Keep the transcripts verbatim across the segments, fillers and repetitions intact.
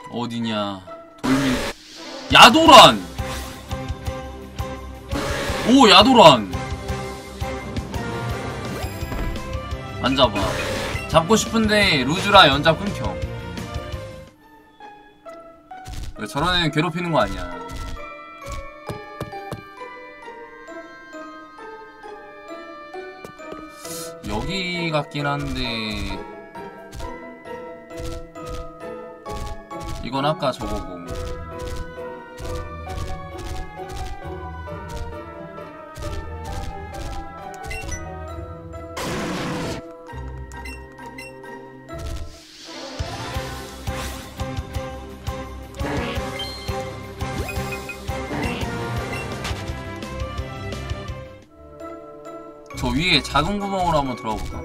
어디냐? 돌미. 야도란! 오, 야도란! 안 잡아. 잡고 싶은데 루즈라 연잡 끊겨. 저런 애는 괴롭히는 거 아니야. 여기 같긴 한데 이건 아까 저거고. 저 위에 작은 구멍으로 한번 들어가볼까?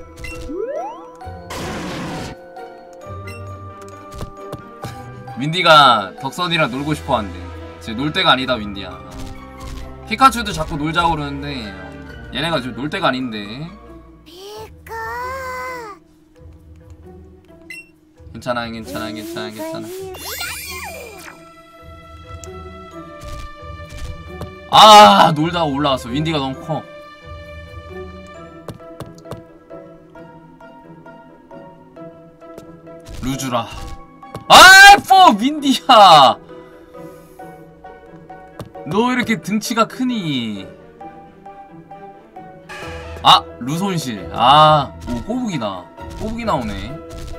윈디가 덕선이랑 놀고 싶어 한대. 지금 놀 때가 아니다, 윈디야. 어. 피카츄도 자꾸 놀자고 그러는데 얘네가 지금 놀 때가 아닌데. 피카. 괜찮아, 괜찮아, 괜찮아, 괜찮아. 아, 놀다가 올라왔어. 윈디가 너무 커. 루즈라. 아이, 포! 윈디야! 너 이렇게 등치가 크니? 아! 루손실. 아, 오, 꼬북이다. 꼬북이 나오네.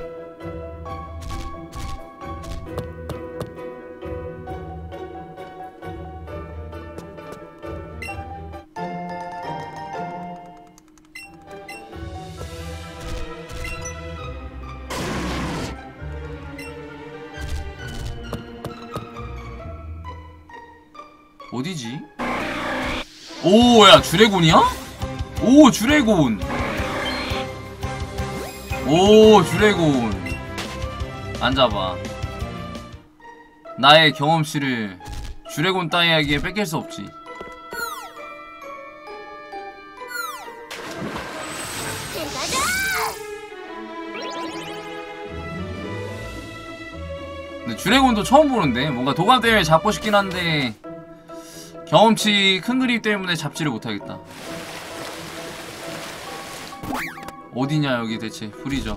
어디지? 오, 야, 주레곤이야? 오, 주레곤. 오, 주레곤. 앉아봐. 나의 경험치를 주레곤 따위에게 뺏길 수 없지. 근데 주레곤도 처음 보는데 뭔가 도감 때문에 잡고 싶긴 한데 경험치 큰 그림 때문에 잡지를 못하겠다. 어디냐 여기 대체. 프리저.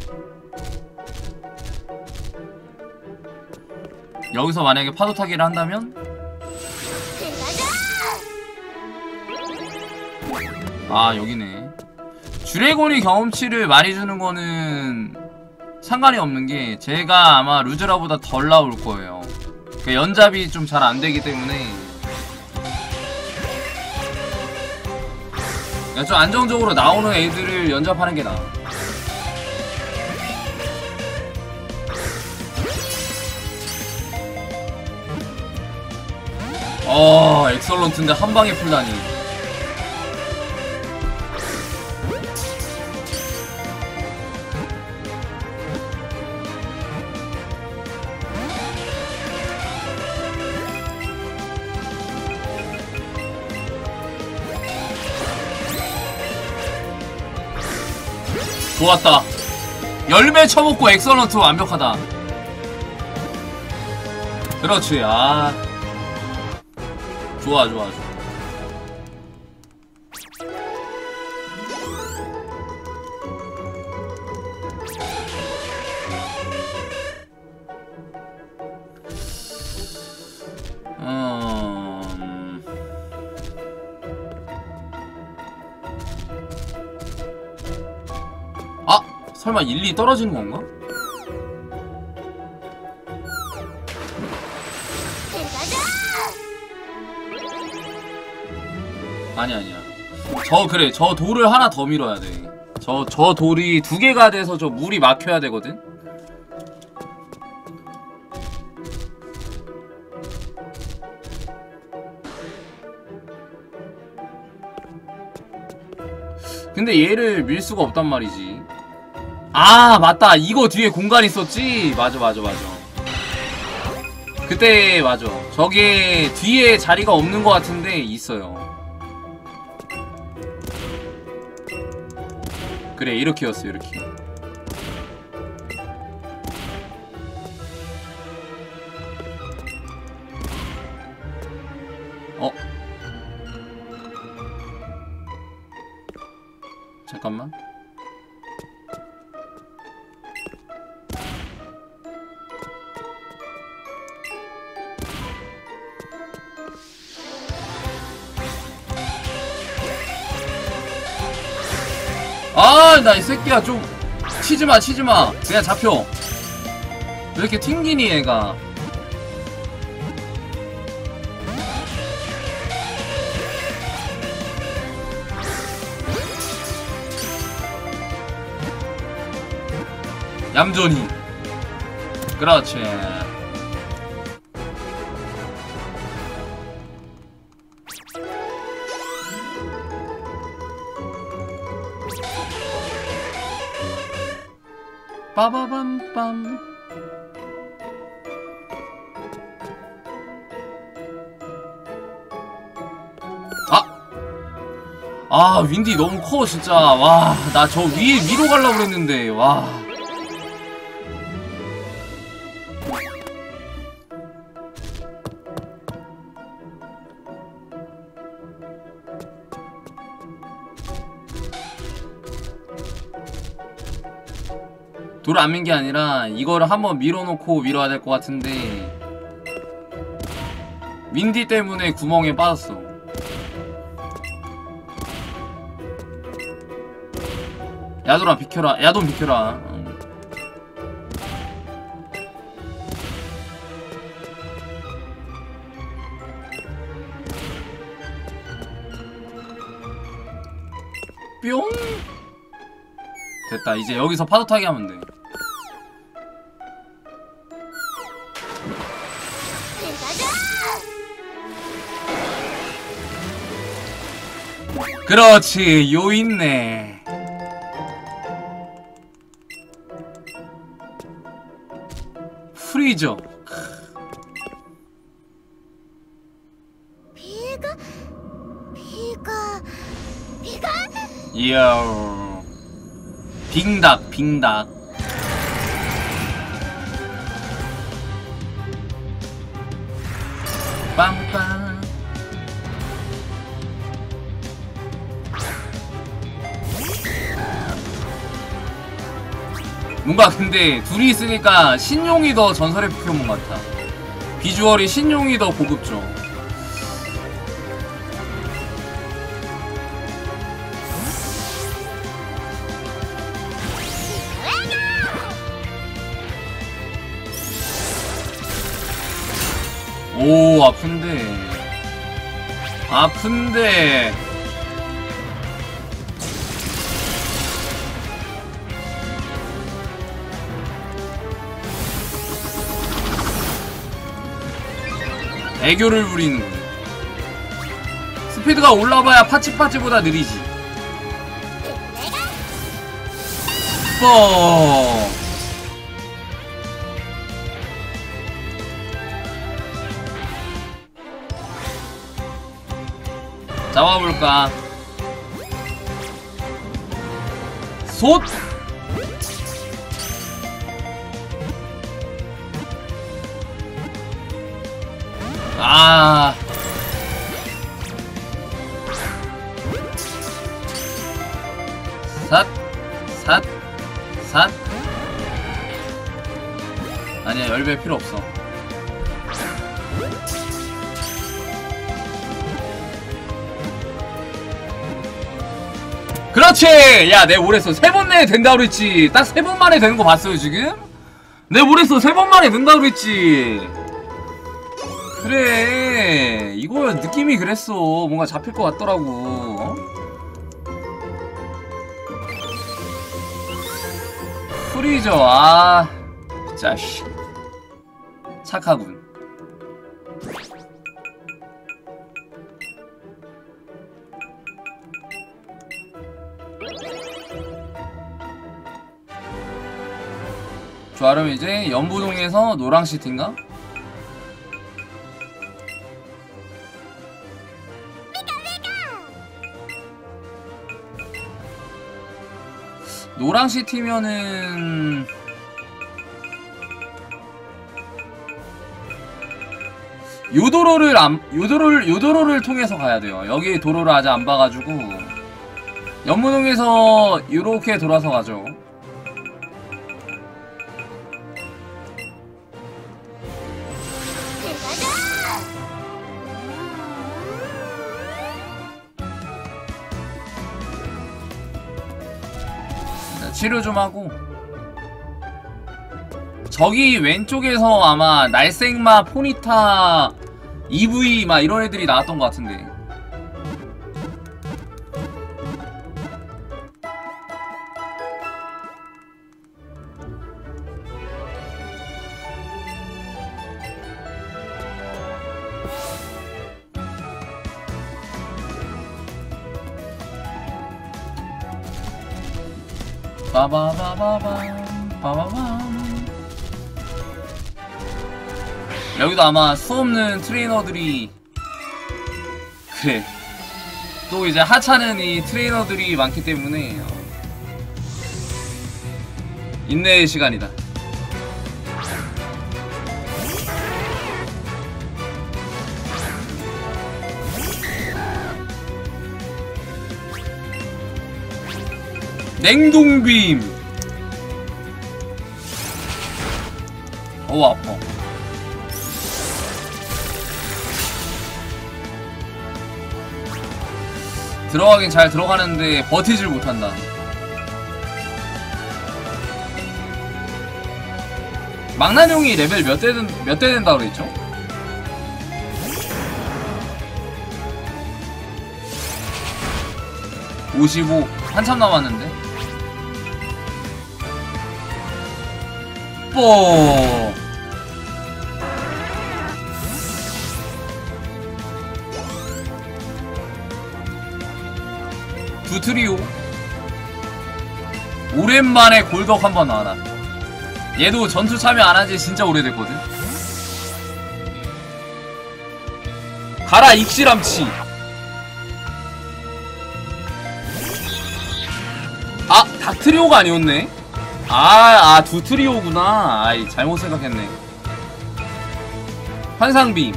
여기서 만약에 파도 타기를 한다면? 아, 여기네. 주레곤이 경험치를 많이 주는 거는 상관이 없는 게 제가 아마 루즈라보다 덜 나올 거예요. 그 연잡이 좀 잘 안 되기 때문에 좀 안정적으로 나오는 애들을 연잡하는 게 나아. 어, 엑설런트인데 한 방에 풀다니. 좋았다. 열매 쳐먹고 엑설런트 완벽하다. 그렇지. 아, 좋아 좋아 좋아. 음... 아! 설마 일, 이 떨어지는 건가? 아니 아니야. 저 그래 저 돌을 하나 더 밀어야 돼. 저 저 돌이 두 개가 돼서 저 물이 막혀야 되거든. 근데 얘를 밀 수가 없단 말이지. 아, 맞다. 이거 뒤에 공간 있었지. 맞아 맞아 맞아. 그때 맞아. 저게 뒤에 자리가 없는 것 같은데 있어요. 그래, 이렇게였어. 이렇게. 잠깐만. 아, 나 이 새끼야 좀 치지마 치지마. 그냥 잡혀. 왜 이렇게 튕기니 얘가. 얌전히. 그렇지. 빠바밤빰. 아! 아, 윈디 너무 커 진짜. 와, 나 저 위 위로 가려고 그랬는데. 와. 돌을 안 민 게 아니라 이거를 한번 밀어놓고 밀어야 될 것 같은데 윈디 때문에 구멍에 빠졌어. 야도라 비켜라. 야돈 비켜라. 응. 뿅. 됐다. 이제 여기서 파도 타기 하면 돼. 그렇지. 요 있네. 프리저. 비가 비가 비가 이야. 빙닭 빙닭. 빰빰. 뭔가 근데 둘이 있으니까 신용이 더 전설의 포켓몬 같아. 비주얼이 신용이 더 고급져. 오, 아픈데. 아픈데. 애교를 부리는군. 스피드가 올라봐야 파치파치보다 느리지. 뻐. 잡아볼까? 솥! 아. 삿, 삿, 삿. 아니야, 열배 필요 없어. 그렇지! 야, 내 오랬어. 세 번 내에 된다고 그랬지. 딱 세 번 만에 되는 거 봤어요, 지금? 내 오랬어. 세 번 만에 된다고 그랬지. 그래. 이거 느낌이 그랬어. 뭔가 잡힐 것 같더라고. 어? 프리저. 아, 자식. 착하군. 좋아, 그럼 이제 연부동에서 노랑시티인가? 노랑시티면은 요도로를 안 요도로를 요도로를 통해서 가야 돼요. 여기 도로를 아직 안 봐가지고 연무동에서 이렇게 돌아서 가죠. 자, 치료 좀 하고. 저기 왼쪽에서 아마 날생마, 포니타, 이브이 막 이런 애들이 나왔던 것 같은데. 빠바바바밤 빠바밤. 여기도 아마 수없는 트레이너들이, 그래, 또 이제 하찮은 이 트레이너들이 많기 때문에 어, 인내의 시간이다. 냉동빔. 어우 아파. 들어가긴 잘 들어가는데 버티질 못한다. 망나뇽이 레벨 몇 대 몇 대 된다 그랬죠? 오십오. 한참 남았는데. 뽀. 두 트리오. 오랜만에 골덕 한번 나와라. 얘도 전투 참여 안한지 진짜 오래됐거든. 가라 익시람치. 아 닥트리오가 아니었네. 아, 아 두 트리오구나. 아이 잘못 생각했네. 환상빔.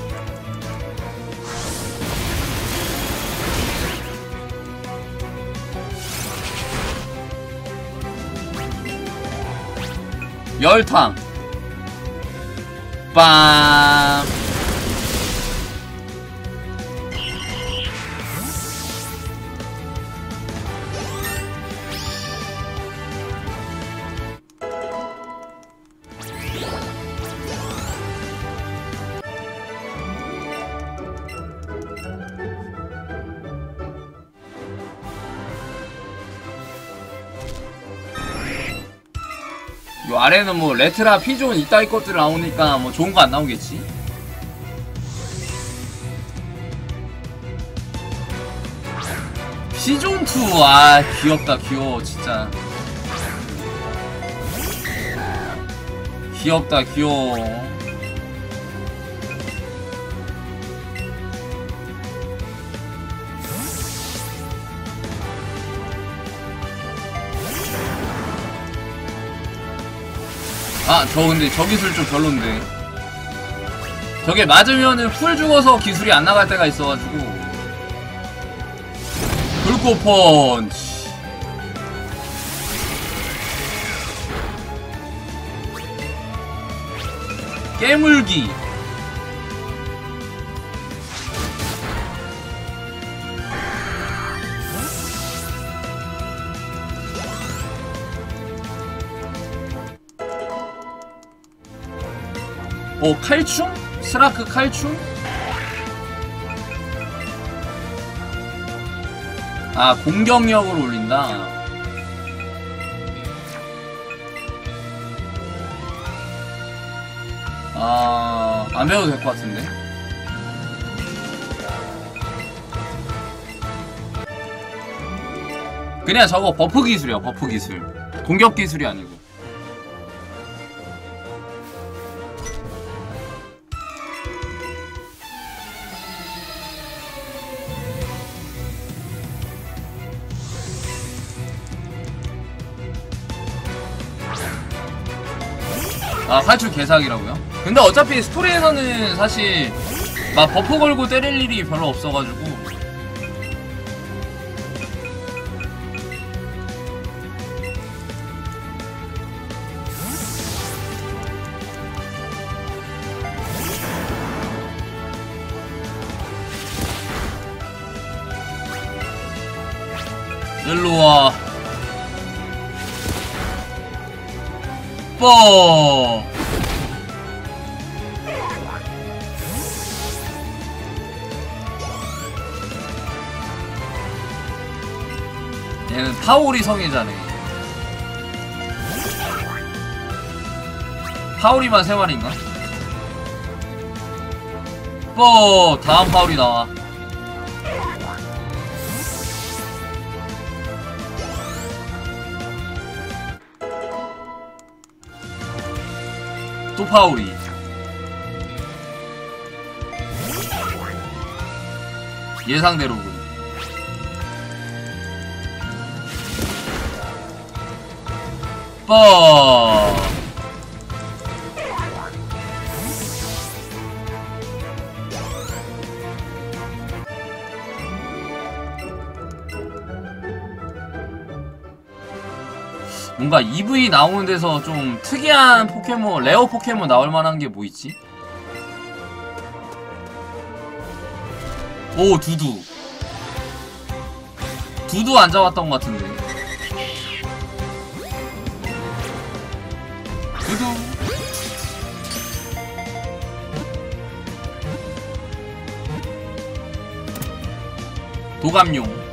열탕. 빰. 요 아래는 뭐 레트라, 피존 이따위 것들 나오니까 뭐 좋은 거 안 나오겠지? 피존투. 아 귀엽다 귀여워 진짜. 귀엽다 귀여워. 아, 저 근데 저 기술 좀 별론데. 저게 맞으면은 풀 죽어서 기술이 안 나갈 때가 있어가지고. 불꽃 펀치. 깨물기. 어, 칼춤? 스라크 칼춤? 아, 공격력을 올린다. 아, 안 배워도 될 것 같은데. 그냥 저거 버프 기술이야, 버프 기술. 공격 기술이 아니고. 아 칼춤 개사기라고요? 근데 어차피 스토리에서는 사실 막 버프 걸고 때릴 일이 별로 없어가지고 일로와. 뻐. 얘는 파오리 성애자네. 파오리만 세 마리인가? 뻐. 다음 파오리 나와. 또 파오리. 예상대로군. 뻐. 뭔가 이브이 나오는 데서 좀 특이한 포켓몬, 레어 포켓몬 나올 만한 게 뭐 있지? 오, 두두. 두두 안 잡았던 것 같은데. 두두. 도감용.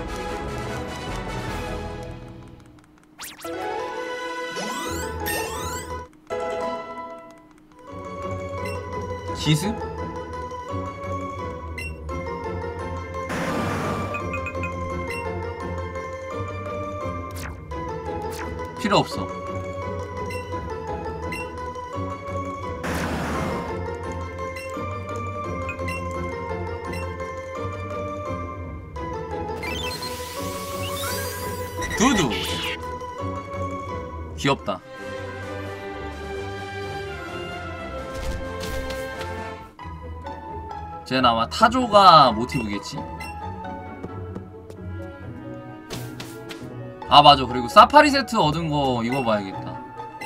기습? 필요 없어. 두두. 귀엽다. 쟤는 아마 타조가 모티브겠지? 아 맞아. 그리고 사파리 세트 얻은 거 입어봐야겠다.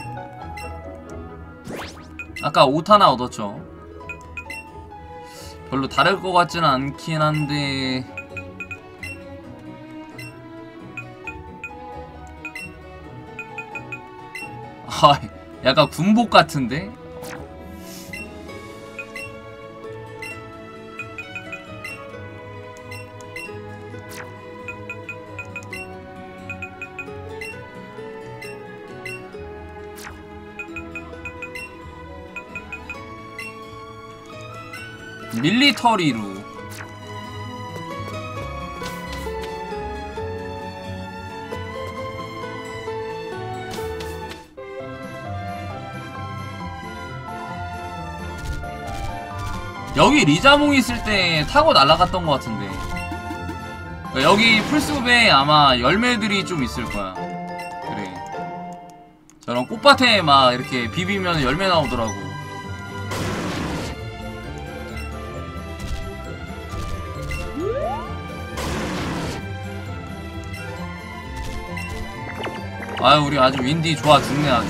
아까 옷 하나 얻었죠. 별로 다를 것 같지는 않긴 한데 아 약간 군복 같은데? 밀리터리루. 여기 리자몽 있을 때 타고 날아갔던 것 같은데. 여기 풀숲에 아마 열매들이 좀 있을 거야. 그래. 저런 꽃밭에 막 이렇게 비비면 열매 나오더라고. 아유 우리 아주 윈디 좋아 죽네 아주.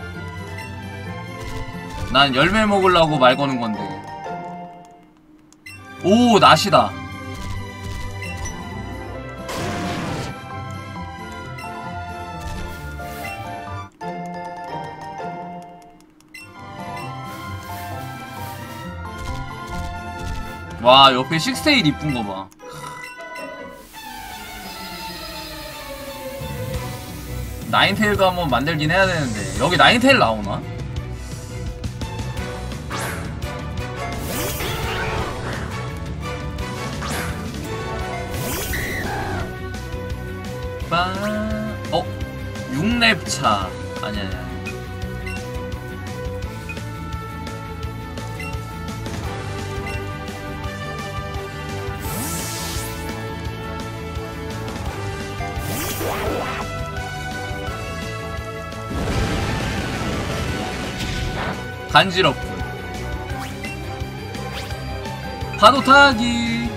난 열매 먹으려고 말 거는 건데. 오 낫이다. 와 옆에 식스테일 이쁜 거 봐. 나인테일도 한번 만들긴 해야 되는데 여기 나인테일 나오나? 빠... 어? 육 렙차 아니야 아니야. 간지럽군. 파도 타기.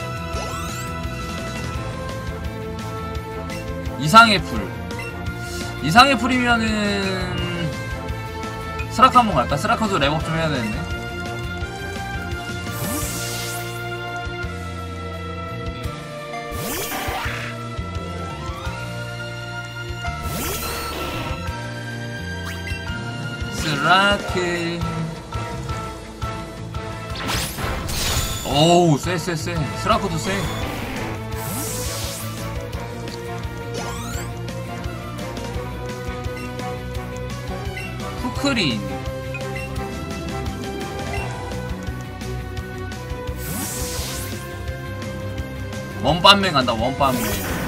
이상의 풀. 이상의 풀이면은 스라크 한번 갈까? 스라크도 랩업 좀 해야 되는데. 스라크. 오우, 쎄, 쎄, 쎄. 스라크도 쎄. 후크린. 원반맨 간다, 원반맨.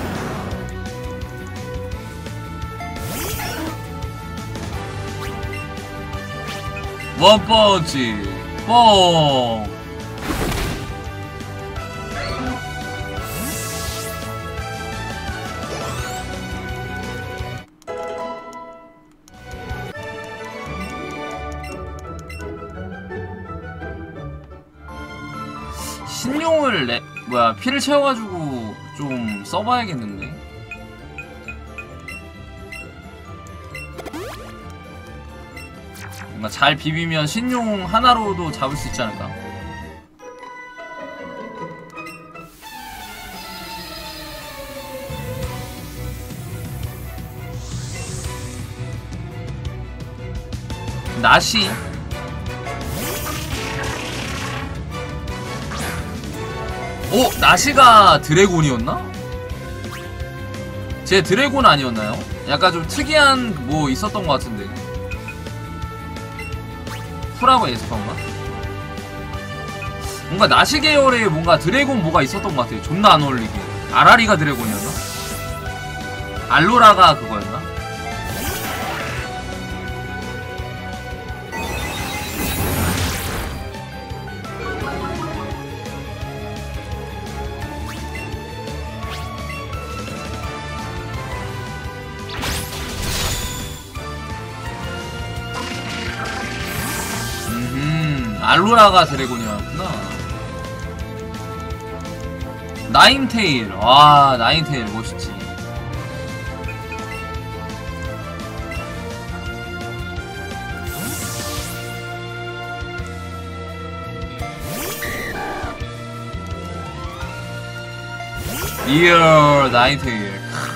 원펀치 뽕. 신용을 내 뭐야 피를 채워가지고 좀 써봐야겠는데. 뭔가 잘 비비면 신용 하나로도 잡을 수 있지 않을까? 나시. 오! 나시가 드래곤이었나? 제 드래곤 아니었나요? 약간 좀 특이한 뭐 있었던 것 같은데. 풀하고 에스퍼인가? 뭔가 나시 계열에 뭔가 드래곤 뭐가 있었던 것 같아요. 존나 안 어울리게. 아라리가 드래곤이었나? 알로라가 그거였나? 알로라가 드래곤이었구나. 나인테일. 와, 나인테일 멋있지. 이어 나인테일.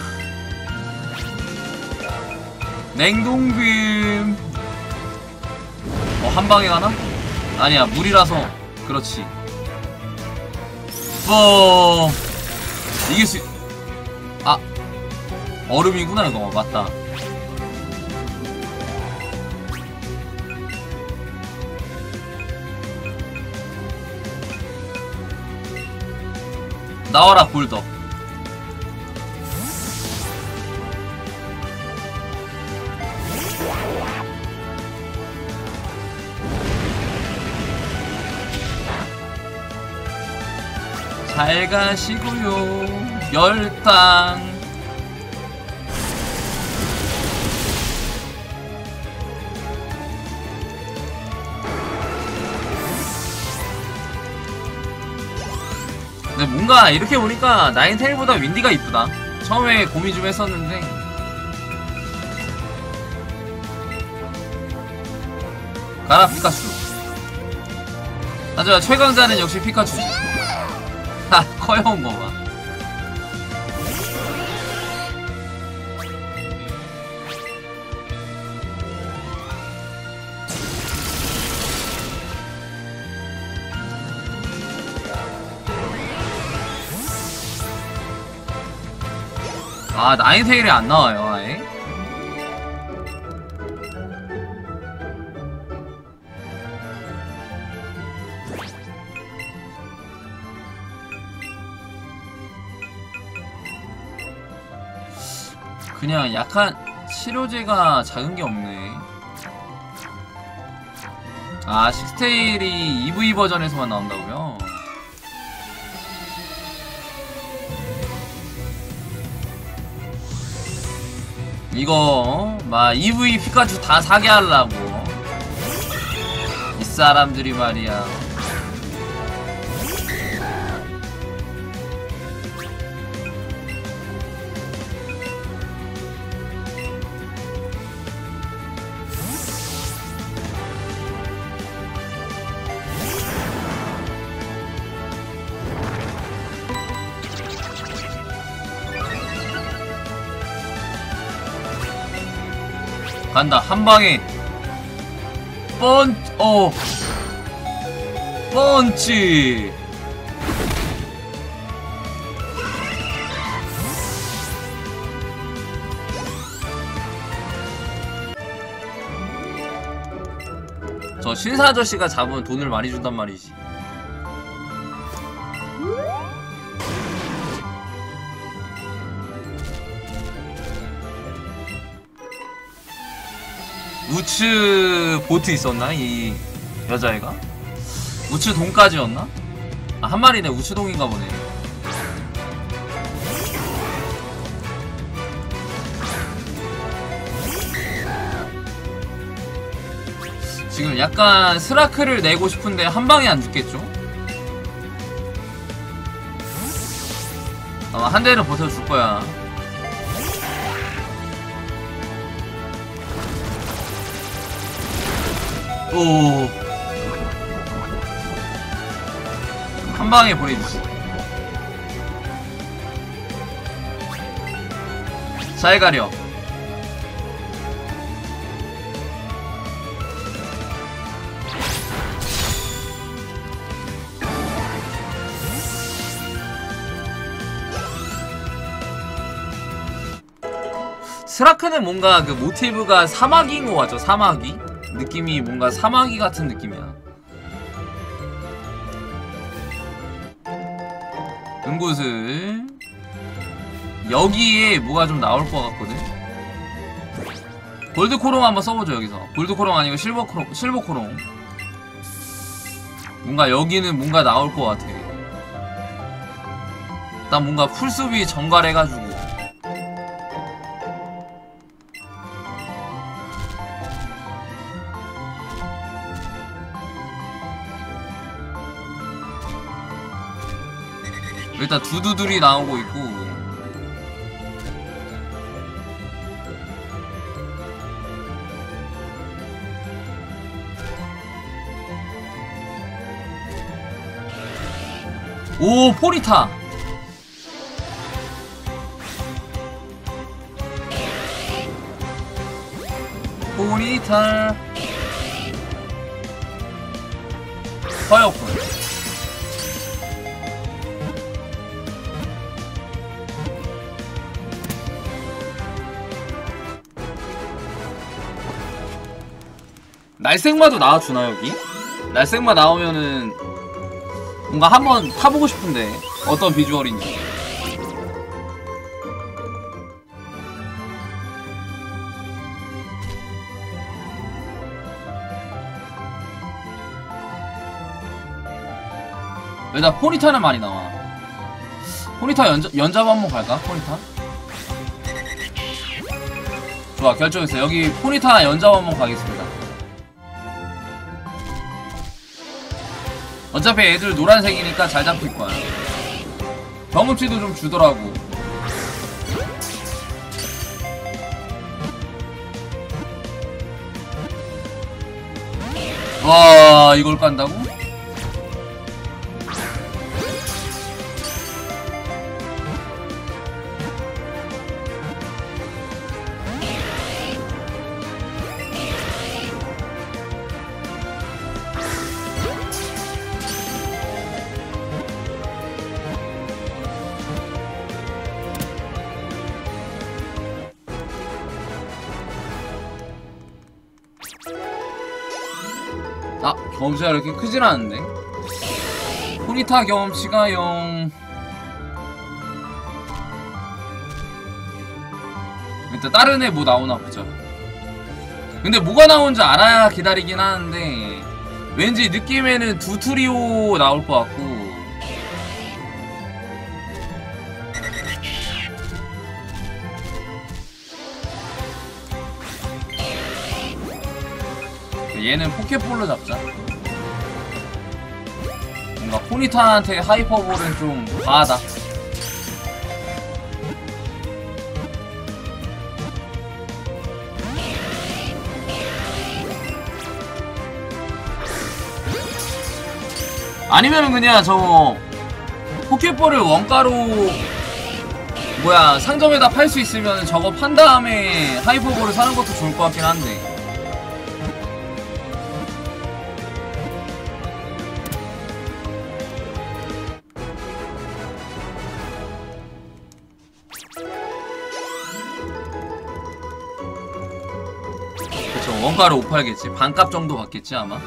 냉동빔. 어, 한방에 가나? 아니야, 물이라서. 그렇지. 뽕. 이길 수. 아, 얼음이구나 이거. 맞다. 나와라 볼더. 잘 가시고요. 열탕. 근데 뭔가 이렇게 보니까 나인테일보다 윈디가 이쁘다. 처음에 고민 좀 했었는데. 가라 피카츄. 하지만 최강자는 역시 피카츄. 하, 커여운 거 봐. 아, 나인테일이 안 나와요, 아예. 그냥 약간 치료제가 작은 게 없네. 아, 식스테일이 이브이 버전에서만 나온다고요? 이거 막 이브이 피카츄 다 사게 하려고 이 사람들이 말이야. 간다. 한방에 펀.. 어 펀치. 저 신사 아저씨가 잡으면 돈을 많이 준단 말이지. 우츠 보트 있었나? 이 여자애가? 우츠 동까지였나? 아, 한 마리네. 우츠 동인가 보네. 지금 약간 스라크를 내고 싶은데 한 방에 안 죽겠죠? 아마 한 대는 버텨줄 거야. 오. 한 방에 보내주지. 잘 가려. 스라크는 뭔가 그 모티브가 사마귀인 것 같죠? 사마귀? 느낌이 뭔가 사마귀 같은 느낌이야. 은구슬. 여기에 뭐가 좀 나올 것 같거든? 골드 코롱 한번 써보죠, 여기서. 골드 코롱 아니고 실버 코롱, 실버 코롱. 뭔가 여기는 뭔가 나올 것 같아. 딱 뭔가 풀숲이 정갈해가지고. 일단 두두들이 나오고 있고. 오, 포리타. 포리타. 허였군. 날생마도 나와주나 여기? 날생마 나오면은 뭔가 한번 타보고 싶은데 어떤 비주얼인지. 일단 포니타는 많이 나와. 포니타 연자, 연잡 한번 갈까? 포니타? 좋아, 결정했어. 여기 포니타 연잡 한번 가겠습니다. 어차피 애들 노란색이니까 잘 잡힐 거야. 경험치도 좀 주더라고. 와, 이걸 깐다고? 아, 경험치가 이렇게 크진 않은데. 포니타 경험치가 영. 일단 다른 애 뭐 나오나 보자. 근데 뭐가 나온지 알아야 기다리긴 하는데 왠지 느낌에는 두트리오 나올 것 같고. 얘는 포켓볼로 잡자. 뭔가 포니타한테 하이퍼볼은 좀 과하다. 아니면은 그냥 저 포켓볼을 원가로 뭐야, 상점에다 팔 수 있으면 저거 판 다음에 하이퍼볼을 사는 것도 좋을 것 같긴 한데. 그쵸, 원가를 못 팔겠지. 반값 정도 받겠지 아마.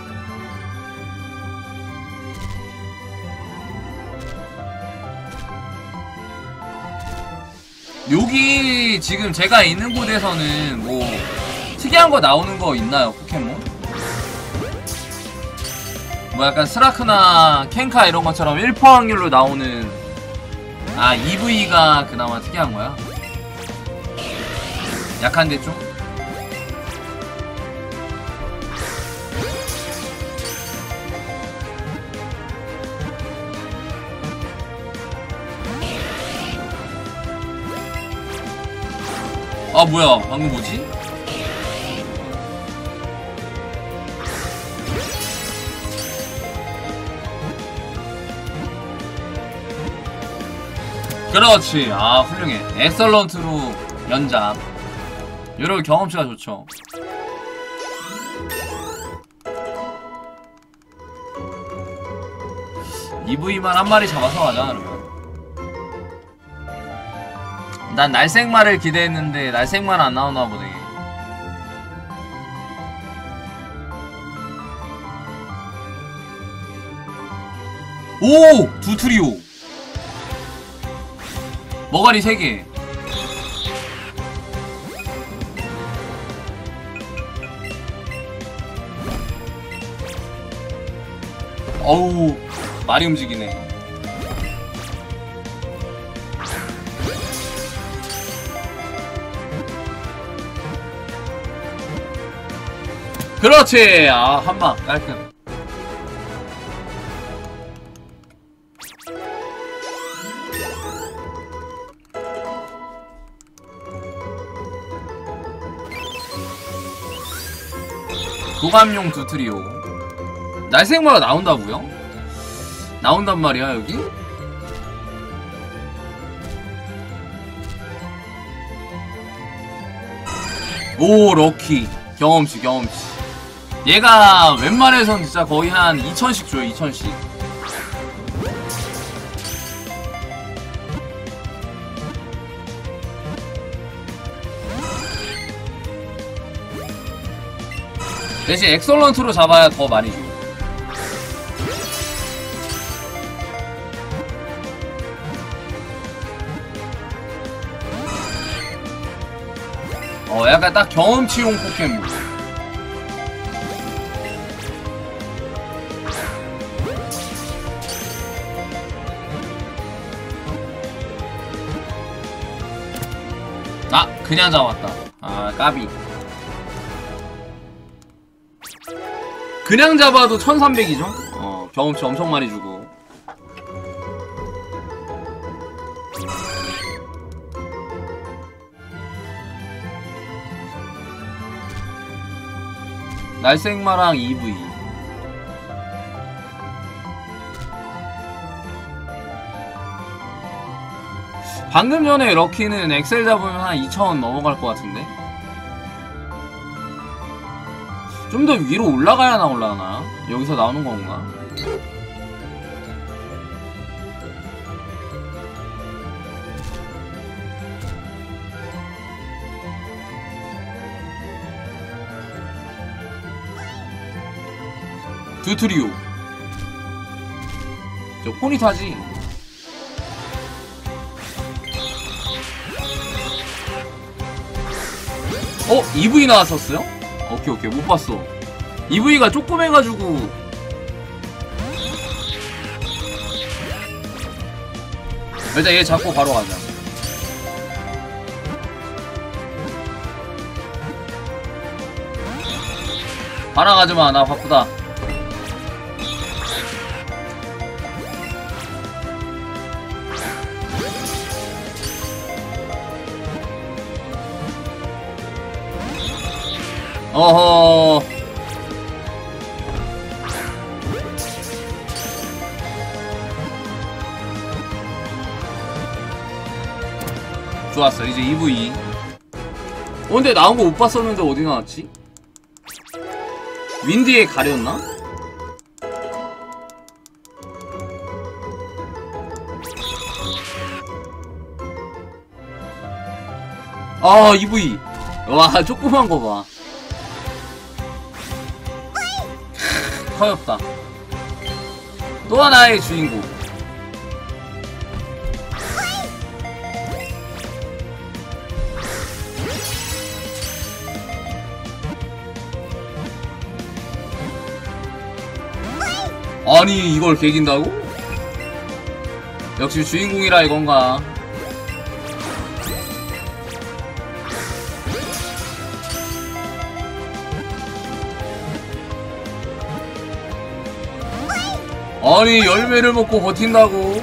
여기 지금 제가 있는 곳에서는 뭐 특이한 거 나오는 거 있나요, 포켓몬? 뭐 약간 스라크나 켄카 이런 것처럼 일 퍼센트 확률로 나오는. 아, 이브이가 그나마 특이한 거야? 약한데 좀? 아 뭐야, 방금 뭐지? 그렇지. 아 훌륭해. 엑설런트로 연잡. 이런 경험치가 좋죠. 이브이만 한 마리 잡아서 가자 그러면. 난 날생마를 기대했는데 날생마는 안 나오나 보네. 오! 두트리오! 머가리 세 개. 어우, 많이 움직이네. 그렇지! 아, 한방 깔끔. 도감용 두트리오. 날생마가 나온다고요? 나온단 말이야 여기? 오, 럭키. 경험치 경험치. 얘가 웬만해선 진짜 거의 한 이천씩 줘요. 이천씩. 대신 엑설런트로 잡아야 더 많이 줘. 어, 약간 딱 경험치용 포켓몬. 아, 그냥 잡았다. 아, 까비. 그냥 잡아도 천삼백이죠? 어, 경험치 엄청 많이 주고. 날생마랑 이브이. 방금 전에 럭키는 엑셀 잡으면 한 이천 넘어갈 것 같은데? 좀 더 위로 올라가야 나올라나? 여기서 나오는 건가? 두트리오. 저 포니타지. 어? 이브이 나왔었어요? 오케이 오케이, 못 봤어. 이브이가 조그매가지고. 일단 얘 잡고 바로 가자. 바로 가지마, 나 바쁘다. 어허. 좋았어. 이제 이브이. 어 근데 나온 거 못 봤었는데 어디 나왔지? 윈디에 가렸나? 아 이브이. 와 조그만 거 봐. 커엽다. 또 하나의 주인공. 아니 이걸 개긴다고? 역시 주인공이라 이건가. 아니 열매를 먹고 버틴다고?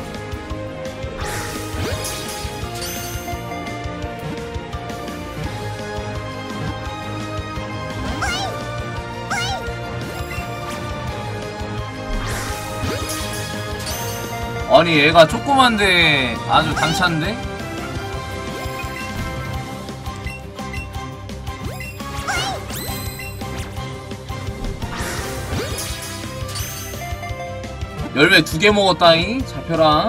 아니 얘가 조그만데 아주 당찬데? 열매 두 개 먹었다잉. 잡혀라.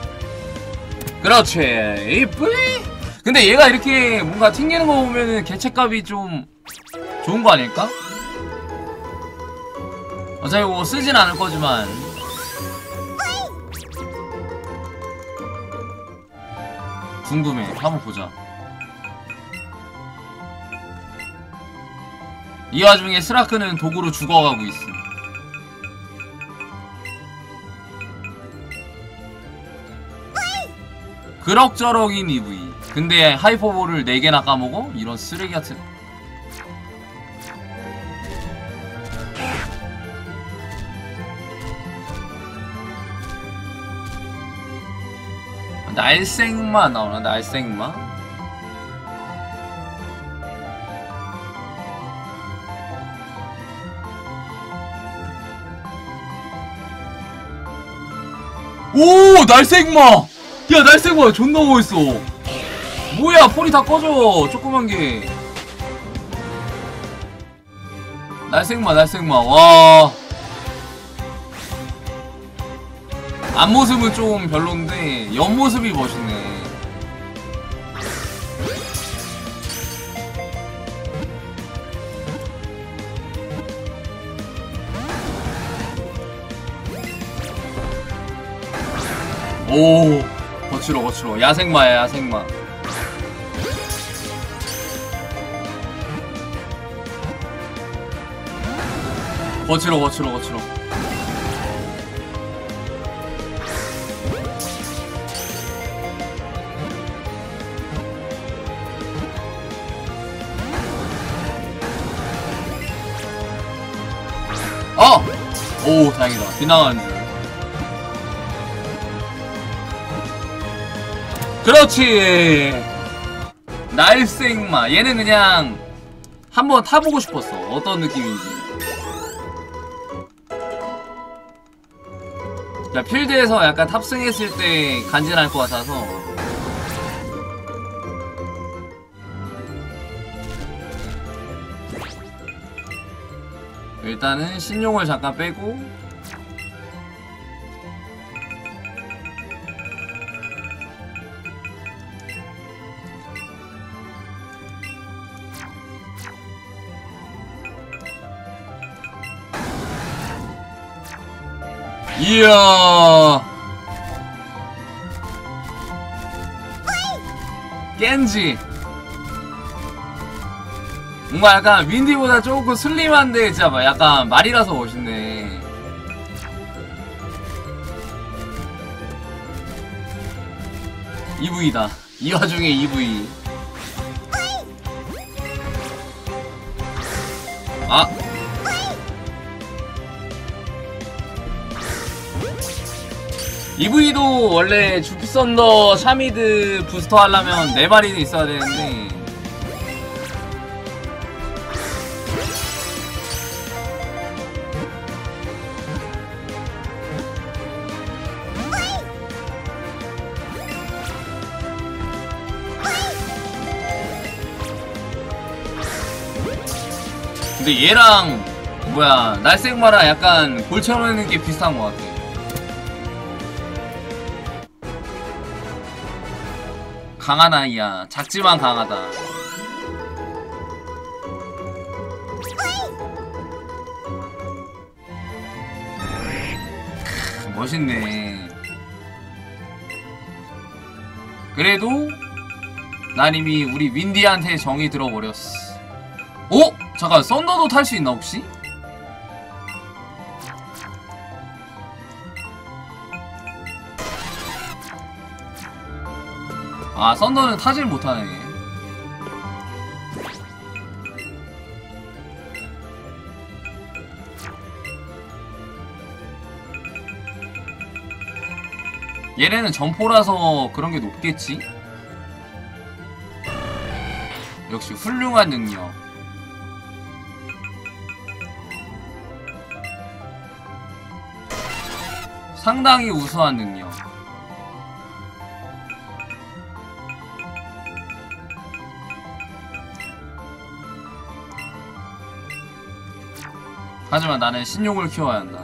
그렇지. 이쁘이. 근데 얘가 이렇게 뭔가 튕기는 거 보면은 개체값이 좀 좋은 거 아닐까? 어차피 뭐 쓰진 않을 거지만. 궁금해. 한번 보자. 이 와중에 스라크는 도구로 죽어가고 있음. 그럭저럭인 이브이. 근데 하이퍼볼을 네 개나 까먹어? 이런 쓰레기 같은. 날생마 나오나? 날생마? 오! 날생마! 야 날생마 존나 멋있어. 뭐야 폰이 다 꺼져. 조그만게. 날생마 날생마. 와 앞모습은 좀 별론데 옆모습이 멋있네. 오 거칠어 거칠어. 야생마야 야생마. 거칠어 거칠어 거칠어. 어! 오 다행이다. 빗나가는 줄. 그렇지. 날생마. 얘는 그냥 한번 타보고 싶었어. 어떤 느낌인지. 자, 필드에서 약간 탑승했을 때 간지날 것 같아서. 일단은 신용을 잠깐 빼고. 이야 겐지. 뭔가 약간 윈디보다 조금 슬림한데 진짜 막 약간 말이라서 멋있네. 이브이다. 이 와중에 이브이. 아 이브이도 원래 주피썬더 샤미드 부스터 하려면 네 마리는 있어야 되는데 근데 얘랑 뭐야 날쌘마라 약간 골 채워넣는 게 비슷한 것 같아. 강한 아이야. 작지만 강하다. 크, 멋있네. 그래도 난 이미 우리 윈디한테 정이 들어버렸어. 오! 잠깐, 썬더도 탈 수 있나 혹시? 아, 썬더는 타질 못하네. 얘네는 점포라서 그런 게 높겠지? 역시 훌륭한 능력. 상당히 우수한 능력. 하지만 나는 신용을 키워야 한다.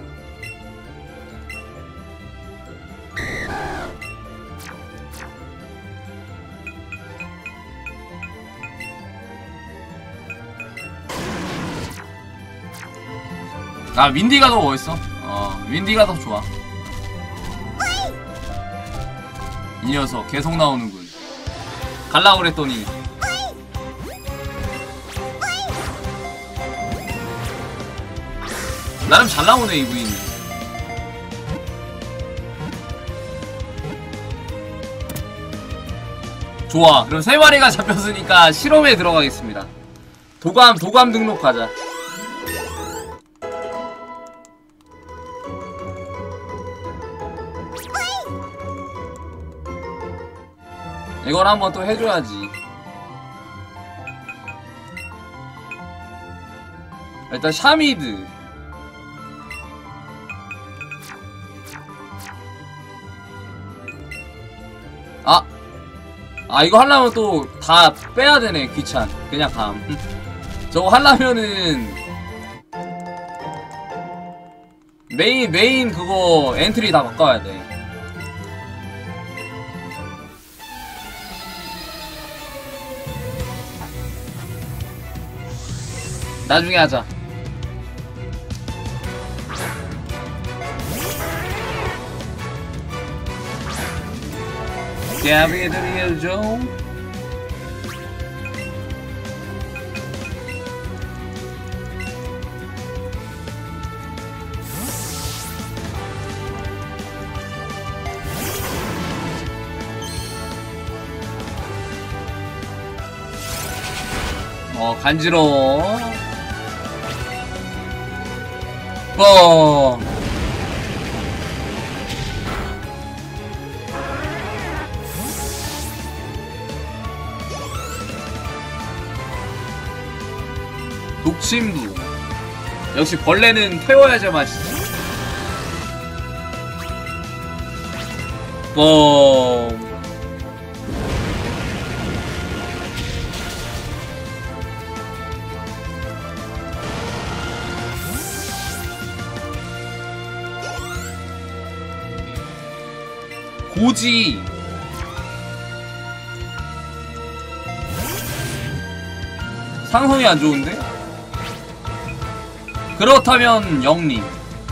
아, 윈디가 더 멋있어. 어, 윈디가 더 좋아. 이 녀석 계속 나오는군. 갈라 그랬더니 나름 잘 나오네, 이 부인이. 좋아. 그럼 세 마리가 잡혔으니까 실험에 들어가겠습니다. 도감, 도감 등록 가자. 이걸 한번 또 해줘야지. 일단 샤미드. 아! 아, 이거 하려면 또 다 빼야되네. 귀찮. 그냥 감. 저거 하려면은 메인 메인 그거 엔트리 다 바꿔야 돼. 나중에 하자. 깨비해드려줘. 어, 간지러워. 뻥. 녹침부. 역시 벌레는 태워야지 맛있지. 뻥. 고지. 상성이 안 좋은데? 그렇다면 영림.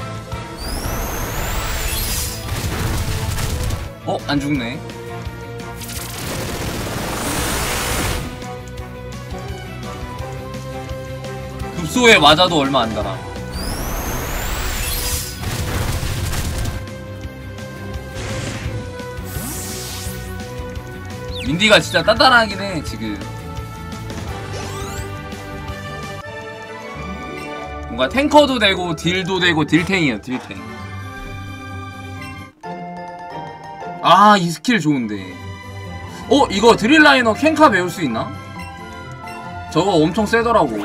어? 안 죽네. 급소에 맞아도 얼마 안 달아. 윈디가 진짜 단단하긴 해, 지금. 뭔가 탱커도 되고 딜도 되고 딜탱이에요, 딜탱. 아, 이 스킬 좋은데. 어? 이거 드릴라이너 캔카 배울 수 있나? 저거 엄청 세더라고.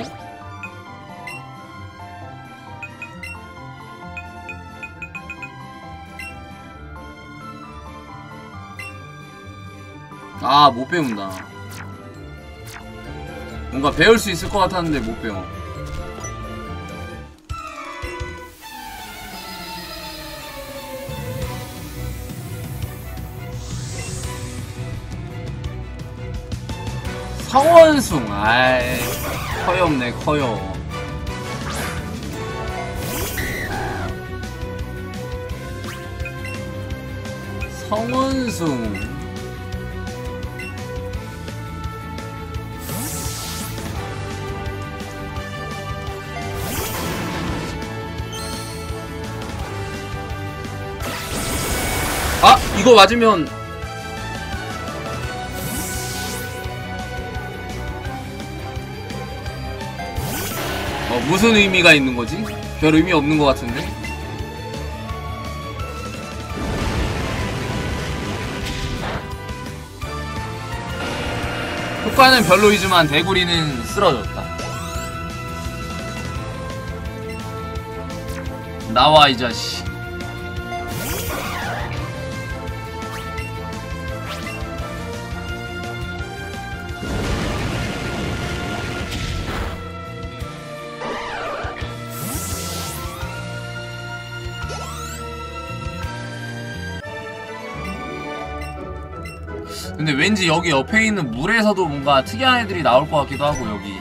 아, 못 배운다. 뭔가 배울 수 있을 것 같았는데 못 배워. 성원숭. 아이 커요 없네 커요. 성원숭. 아 이거 맞으면 어, 무슨 의미가 있는 거지? 별 의미 없는 것 같은데? 효과는 별로이지만 대구리는 쓰러졌다. 나와 이 자식. 근데 왠지 여기 옆에 있는 물에서도 뭔가 특이한 애들이 나올 것 같기도 하고. 여기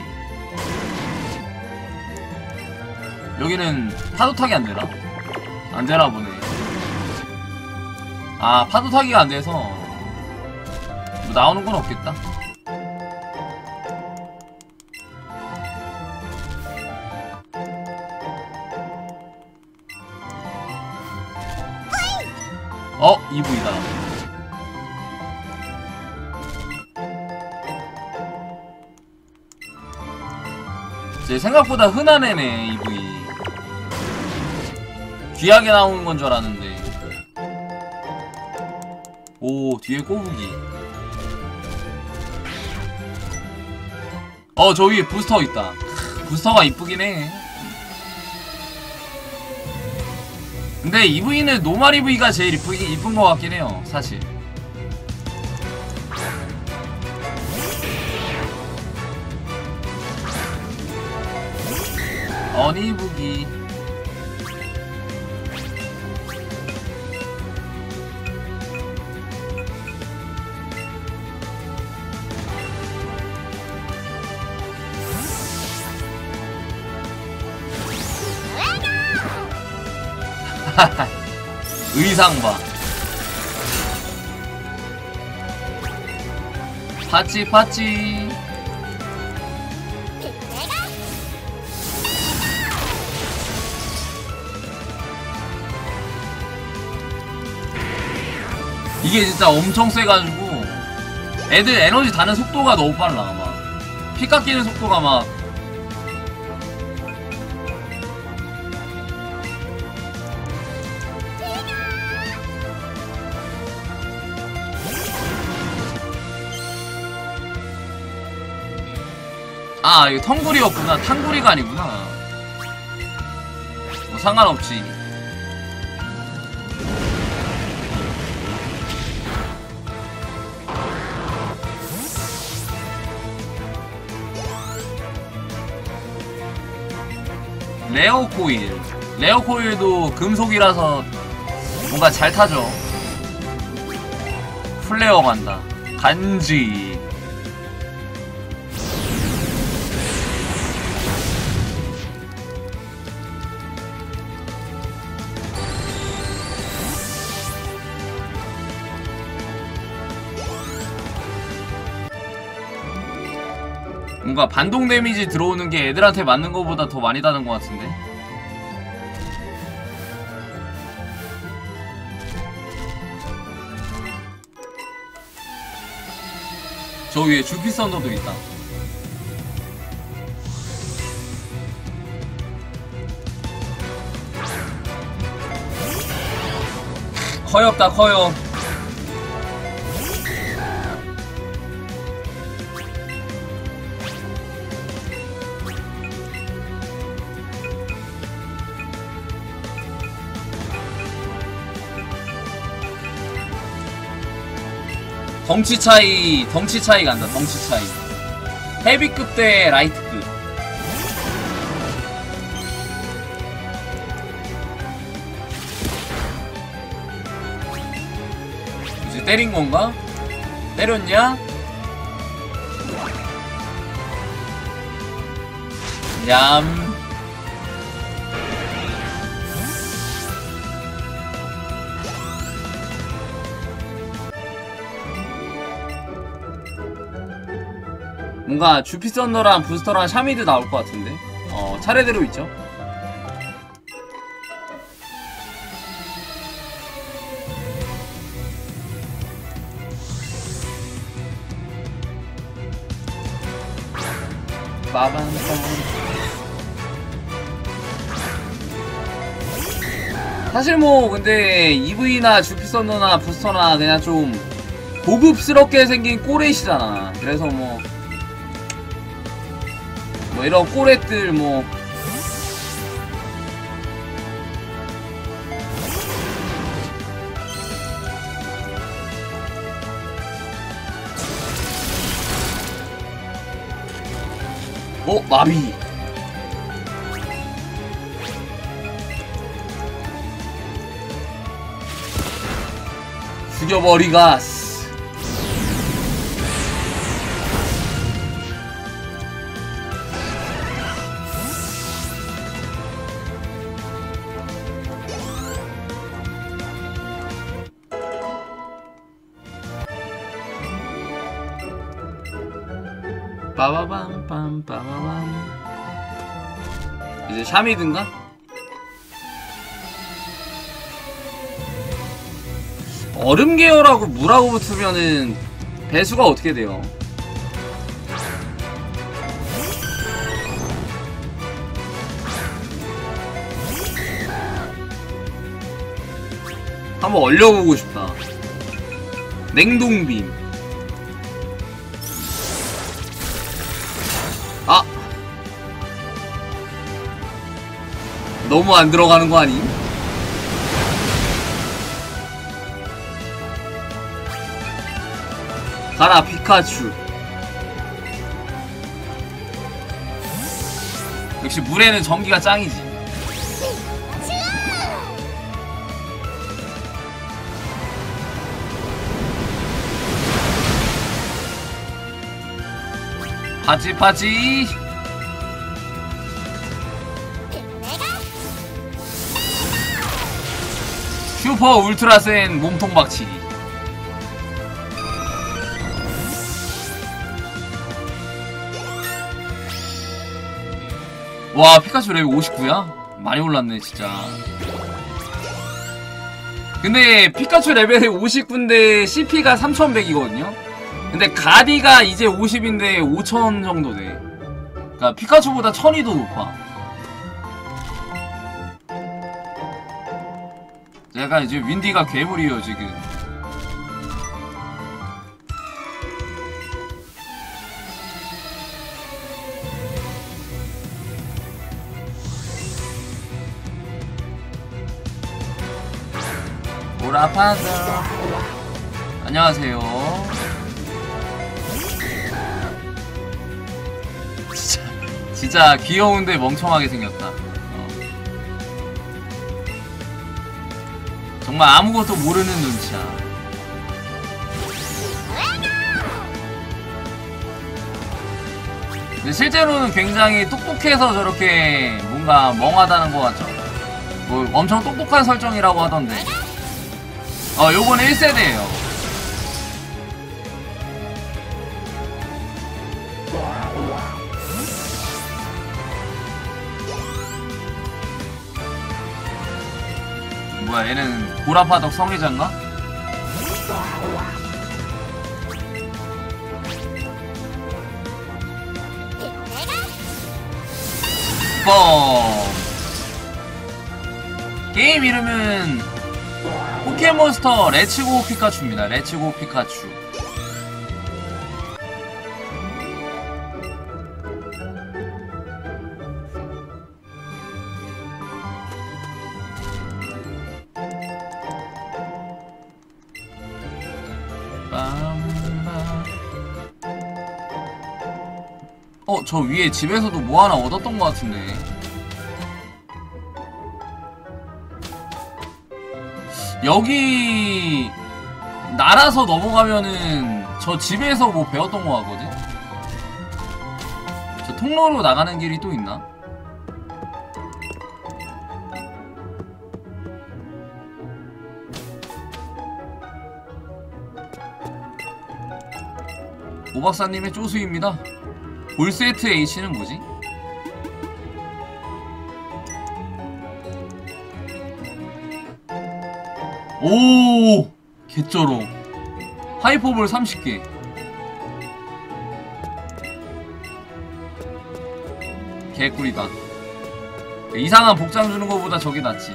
여기는 파도 타기 안 되나? 안 되나 보네. 아 파도 타기가 안 돼서 뭐 나오는 건 없겠다. 어 이브이다. 제 생각보다 흔한 애네 이브이. 귀하게 나오는 건 줄 알았는데. 오 뒤에 꼬부기. 어 저 위에 부스터 있다. 부스터가 이쁘긴 해. 근데 이브이는 노말 이브이가 제일 이쁘긴 이쁜 것 같긴 해요 사실. 어니부기. 의상 봐. 파찌 파찌. 이게 진짜 엄청 세가지고 애들 에너지 다는 속도가 너무 빨라. 막 피 깎이는 속도가 막 아 이거 텅구리였구나. 탕구리가 아니구나. 뭐 상관없지. 레어코일. 레어코일도 금속이라서 뭔가 잘 타죠. 플레어 간다. 간지. 뭔가 반동 데미지 들어오는 게 애들한테 맞는 것보다 더 많이 다는 것 같은데? 저 위에 주피 썬더도 있다. 커엽다 커엽. 덩치 차이, 덩치 차이 간다, 덩치 차이. 헤비급 대 라이트급. 이제 때린 건가? 때렸냐? 얌. 뭔가 주피썬더랑 부스터랑 샤미드 나올 것 같은데. 어, 차례대로 있죠. 빠밤빰. 사실 뭐 근데 이브이나 주피썬더나 부스터나 그냥 좀 고급스럽게 생긴 꼬레이시잖아. 그래서 뭐 뭐 이런 꼬레들 뭐 어? 마비. 죽여버리가. 빠바밤 빠바밤. 이제 샤미든가? 얼음 계열하고 물하고 붙으면은 배수가 어떻게 돼요? 한번 얼려보고 싶다. 냉동빔. 아! 너무 안 들어가는 거 아니? 가라 피카츄. 역시 물에는 전기가 짱이지. 파지 파지. 슈퍼 울트라 센 몸통 박치기. 와 피카츄 레벨 오십구야? 많이 올랐네 진짜. 근데 피카츄 레벨이 오십구인데 씨피가 삼천백이거든요? 근데 가디가 이제 오십인데 오천 정도 돼. 그니까 피카츄보다 천이 더 높아. 약간 이제 윈디가 괴물이에요 지금. 오라파자. 안녕하세요. 진짜 진짜 귀여운데 멍청하게 생겼다. 어. 정말 아무것도 모르는 눈치야. 근데 실제로는 굉장히 똑똑해서 저렇게 뭔가 멍하다는 것 같죠? 뭐 엄청 똑똑한 설정이라고 하던데. 어 요번에 일 세대예요 뭐야 얘는 보라파덕 성애자인가? 뻥. 게임 이름은 포켓몬스터 레츠고 피카츄입니다. 레츠고 피카츄. 어, 저 위에 집에서도 뭐 하나 얻었던 것 같은데. 여기 날아서 넘어가면은 저 집에서 뭐 배웠던 것 같거든? 저 통로로 나가는 길이 또 있나? 오박사님의 쪼수입니다. 볼세트 H는 뭐지? 오 개쩔어. 하이퍼볼 삼십 개. 개꿀이다. 이상한 복장 주는 거보다 저게 낫지.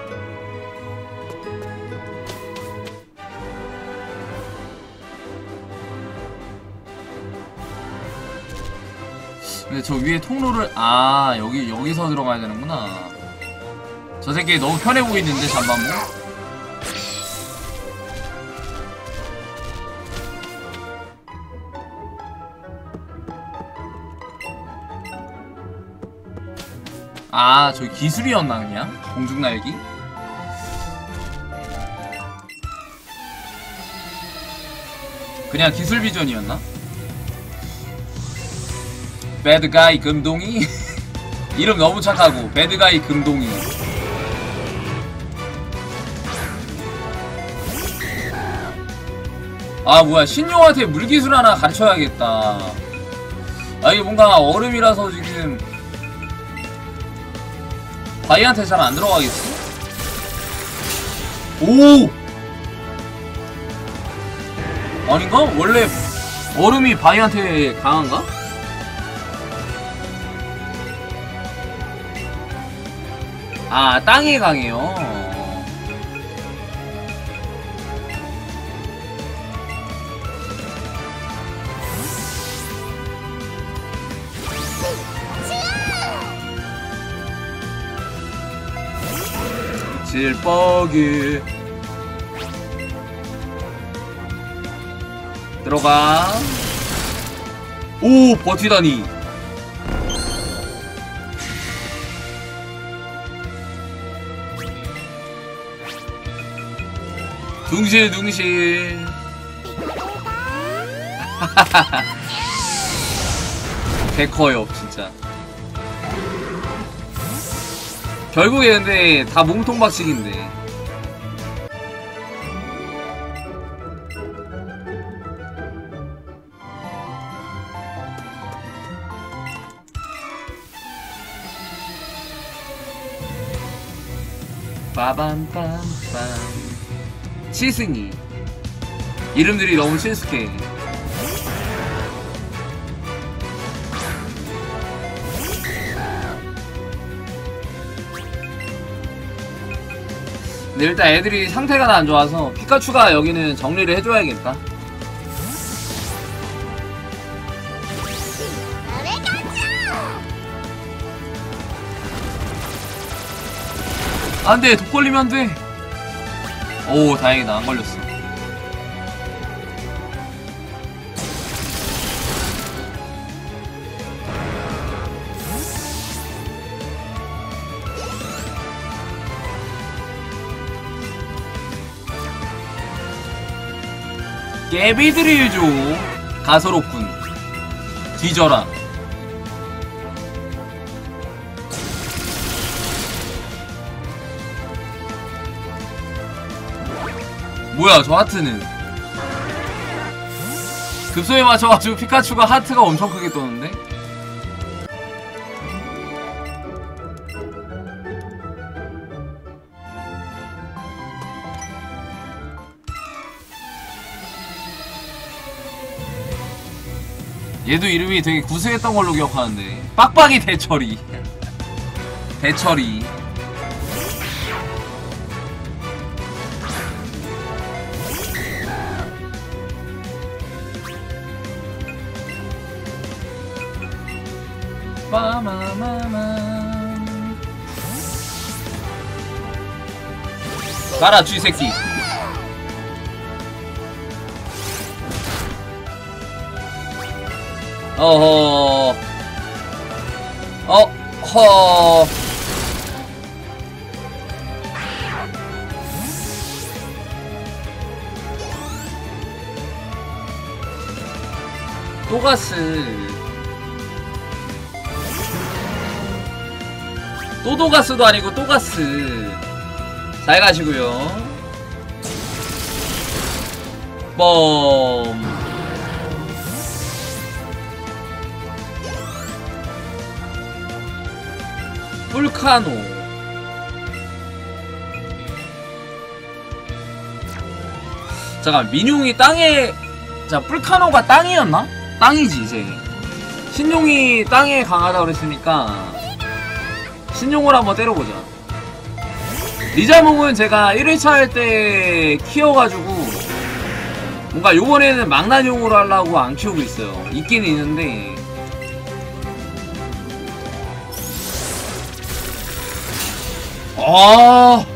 근데 저 위에 통로를 아 여기 여기서 들어가야 되는구나. 저 새끼 너무 편해 보이는데 잠깐만. 아 저기 기술이었나 그냥? 공중날기? 그냥 기술 비전이었나? 배드가이 금동이? 이름 너무 착하고 배드가이 금동이. 아 뭐야 신용한테 물기술 하나 가르쳐야겠다. 아 이게 뭔가 얼음이라서 지금 바이한테 잘 안 들어가겠어? 오! 아닌가? 원래 얼음이 바이한테 강한가? 아 땅이 강해요. 질뻑이 들어가. 오 버티다니. 둥실둥실. 개커요 진짜. 결국에 근데 다 몸통박식인데. 빠밤빰빰. 치승이. 이름들이 너무 친숙해. 근데 일단 애들이 상태가 다 안 좋아서 피카츄가 여기는 정리를 해줘야겠다. 안돼 독 걸리면 안돼. 오 다행이다 안 걸렸어. 깨비드릴 줘. 가소롭군. 뒤져라. 뭐야 저 하트는. 급소에 맞춰가지고 피카츄가 하트가 엄청 크게 떠는데? 얘도 이름이 되게 구수했던 걸로 기억하는데. 빡빡이 대처리. 대처리. 빠마마마. 가라 쥐새끼. 어허. 어허. 또가스. 또도가스도 아니고 또가스. 잘 가시고요. 뻥. 뿔카노. 잠깐, 민용이 땅에, 자, 뿔카노가 땅이었나? 땅이지 이제. 신용이 땅에 강하다고 그랬으니까 신용을 한번 때려보자. 리자몽은 제가 일 회차 할 때 키워가지고 뭔가 요번에는 망나뇽으로 하려고 안 키우고 있어요. 있긴 있는데 아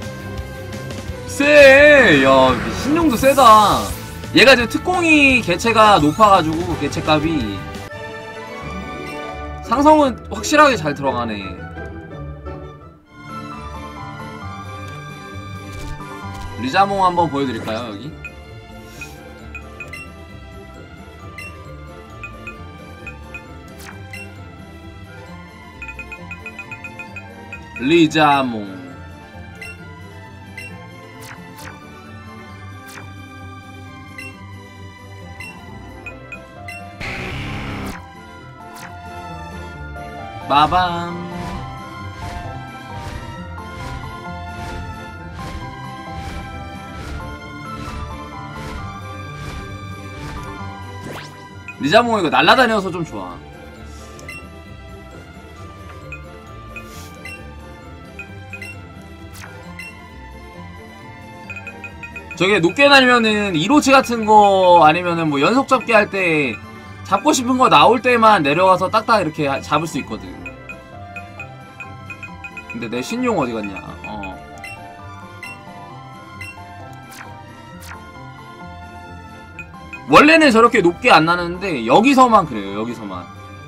쎄! 야, 신용도 세다. 얘가 지금 특공이 개체가 높아가지고 개체값이 상성은 확실하게 잘 들어가네. 리자몽 한번 보여드릴까요, 여기? 리자몽. 빠밤. 리자몽 이거 날라다녀서 좀 좋아. 저게 높게 날면은 이로치 같은 거 아니면은 뭐 연속 잡기 할 때 잡고 싶은 거 나올 때만 내려가서 딱딱 이렇게 잡을 수 있거든. 근데 내 신용 어디 갔냐? 어. 원래는 저렇게 높게 안 나는데 여기서만 그래요. 여기서만.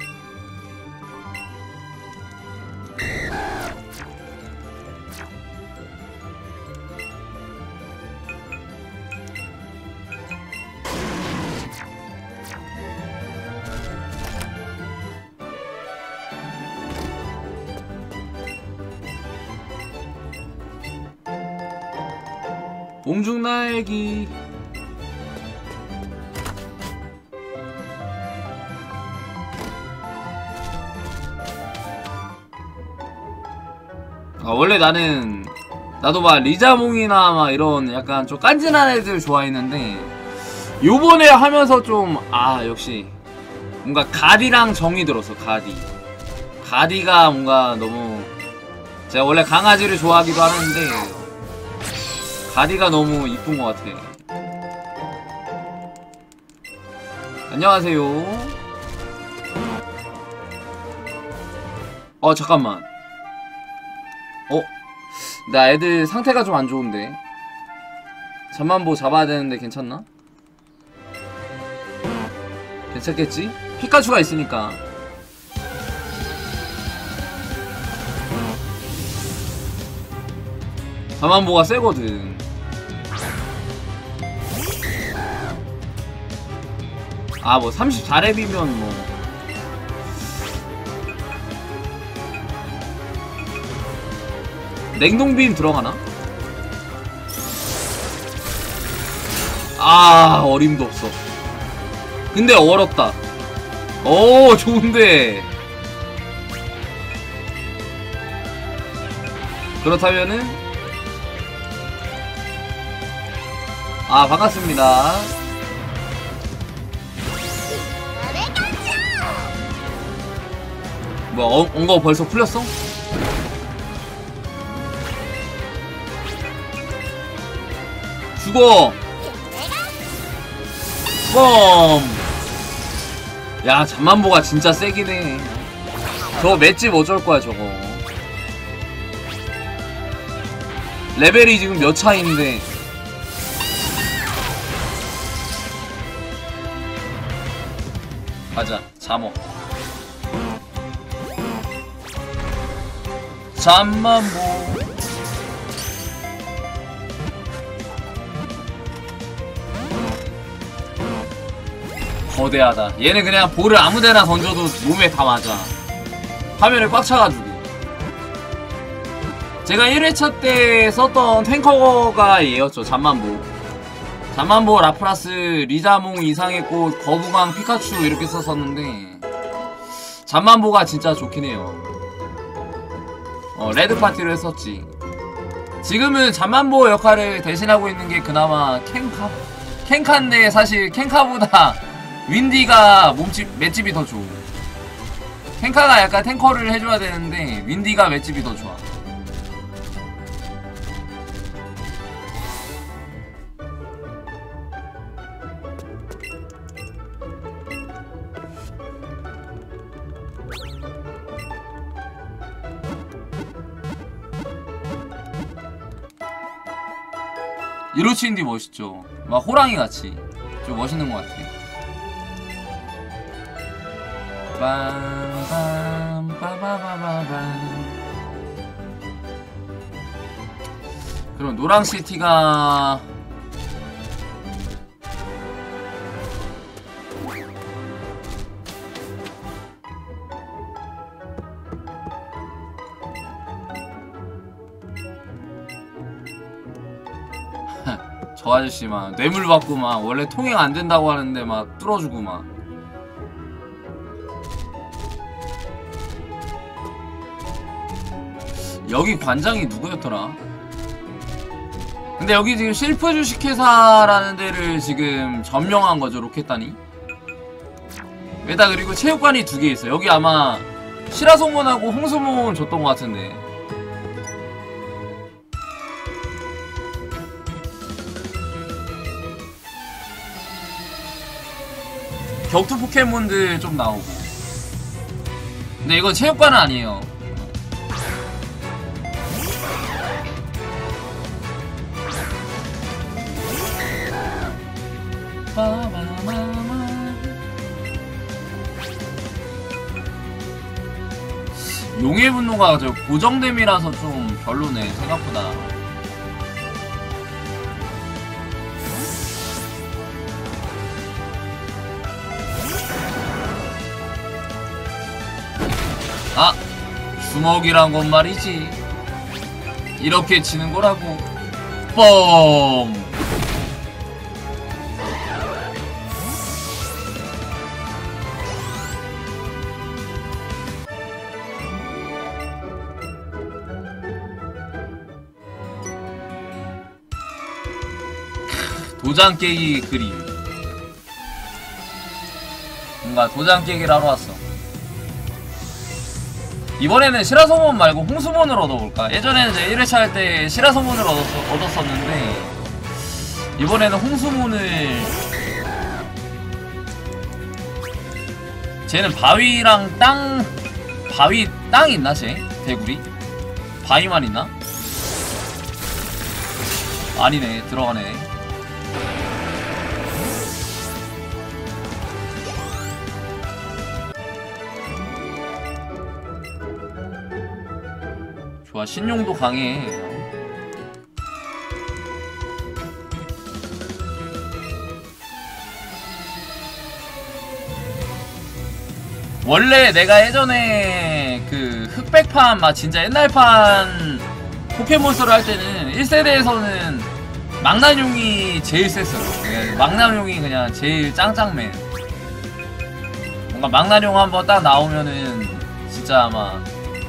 옹중날기. 아, 원래 나는 나도 막 리자몽이나 막 이런 약간 좀 깐진한 애들 좋아했는데 요번에 하면서 좀 아 역시 뭔가 가디랑 정이 들었어. 가디 가디가 뭔가 너무, 제가 원래 강아지를 좋아하기도 하는데 가디가 너무 이쁜 것 같아. 안녕하세요. 어 잠깐만. 어? 나 애들 상태가 좀 안 좋은데. 잠만보 잡아야 되는데 괜찮나? 괜찮겠지? 피카츄가 있으니까. 잠만보가 세거든. 아 뭐 삼십사 렙이면 뭐 냉동빔 들어가나? 아 어림도 없어. 근데 얼었다. 오 좋은데. 그렇다면은 아 반갑습니다. 뭐 어, 온 거 벌써 풀렸어? 죽어! 뻥! 야 잠만보가 진짜 세긴 해. 저거 맷집 어쩔거야 저거. 레벨이 지금 몇 차이인데. 가자 잠어. 잠만보. 거대하다. 얘는 그냥 볼을 아무데나 던져도 몸에 다 맞아. 화면에 꽉 차가지고. 제가 일 회차 때 썼던 탱커가 얘였죠. 잠만보. 잠만보, 라프라스, 리자몽, 이상의 꽃, 거북왕, 피카츄 이렇게 썼었는데 잠만보가 진짜 좋긴 해요. 어, 레드 파티로 했었지. 지금은 잠만보 역할을 대신하고 있는 게 그나마 켄카? 켄카인데 사실 켄카보다 윈디가 몸집, 맷집이 더 좋아. 켄카가 약간 탱커를 해줘야 되는데 윈디가 맷집이 더 좋아. 이로치인디 멋있죠. 막 호랑이 같이 좀 멋있는 것 같아. 빰빰 빠바바바밤. 그럼 노랑시티가 저 아저씨 막 뇌물 받고 막 원래 통행 안 된다고 하는데 막 뚫어주고 막. 여기 관장이 누구였더라? 근데 여기 지금 실프 주식회사라는 데를 지금 점령한 거죠, 로켓단이. 게다 그리고 체육관이 두 개 있어. 여기 아마 시라소몬하고 홍수몬 줬던 것 같은데. 격투 포켓몬들 좀 나오고. 근데 이건 체육관은 아니에요. 용의 분노가 저 고정됨이라서 좀 별로네, 생각보다. 아! 주먹이란 건 말이지. 이렇게 치는 거라고. 뻥! 도장 깨기 그림. 뭔가 도장 깨기를 하러 왔어. 이번에는 시라소몬 말고 홍수몬을 얻어볼까? 예전에는 이제 일 회차 할 때 시라소몬을 얻었, 얻었었는데 이번에는 홍수몬을. 쟤는 바위랑 땅, 바위 땅 있나 쟤? 대구리? 바위만 있나? 아니네, 들어가네. 좋아, 신용도 강해. 원래 내가 예전에 그 흑백판 막 진짜 옛날판 포켓몬스터를 할 때는 일 세대에서는 망나뇽이 제일 셌어요. 망나뇽이 그냥 제일 짱짱맨. 뭔가 망나뇽 한번 딱 나오면은 진짜 아마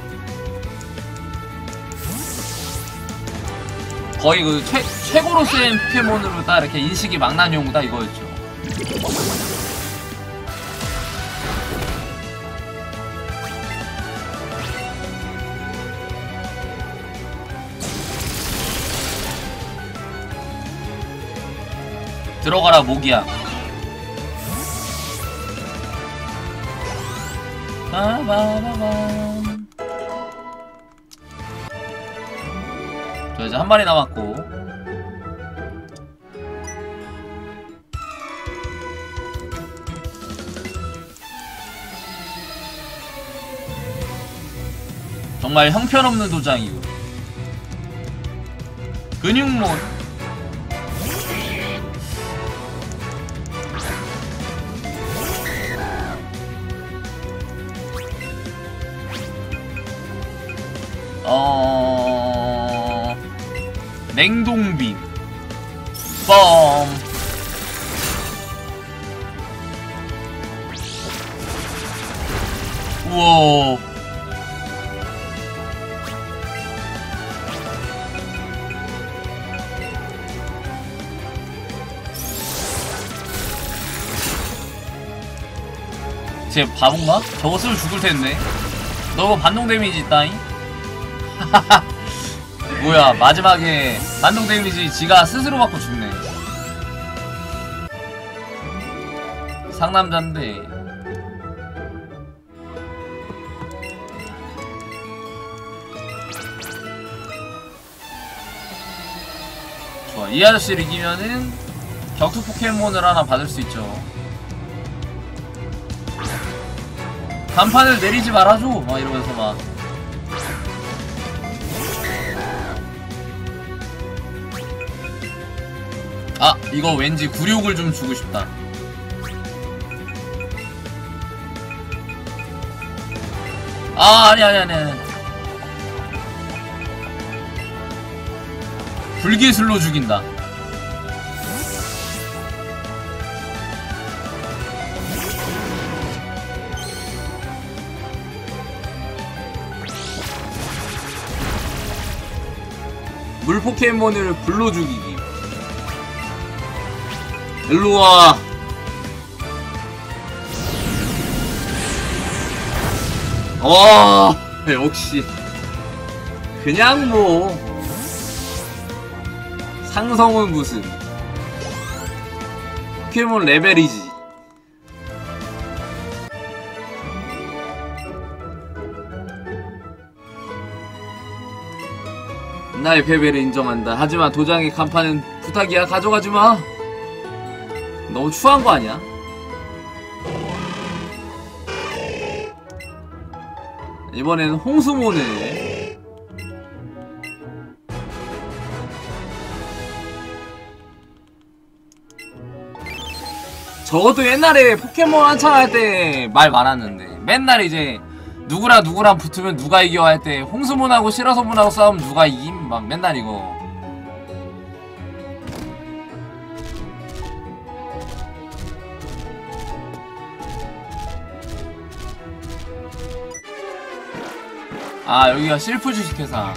거의 그 최, 최고로 센 포켓몬으로 딱 이렇게 인식이 망나뇽이다 이거였죠. 들어가라 모기야. 바바바밤. 저 이제 한 마리 남았고. 정말 형편없는 도장이고. 근육몬. 어... 냉동빔. 뻥. 우와. 쟤 바본가? 저거 쓰면 죽을 텐데. 너무 반동 데미지 있다잉? 뭐야, 마지막에 반동 데미지 지가 스스로 받고 죽네. 상남자인데. 좋아, 이 아저씨를 이기면은 격투 포켓몬을 하나 받을 수 있죠. 간판을 내리지 말아줘! 막 이러면서 막. 아, 이거 왠지 굴욕을 좀 주고 싶다. 아, 아니, 아니, 아니, 아니. 불기술로 죽인다. 물 포켓몬을 불로 죽이기. 일로와. 와, 역시 그냥 뭐 상성은 무슨 포켓몬 레벨이지. 나의 패배를 인정한다. 하지만 도장의 간판은 부탁이야. 가져가지마. 너무 추한 거 아니야? 이번에는 홍수모네. 저것도 옛날에 포켓몬 한창 할 때 말 많았는데, 맨날 이제 누구랑 누구랑 붙으면 누가 이겨 할 때 홍수몬하고 시라소몬하고 싸우면 누가 이김? 막 맨날 이거. 아, 여기가 실프 주식회사.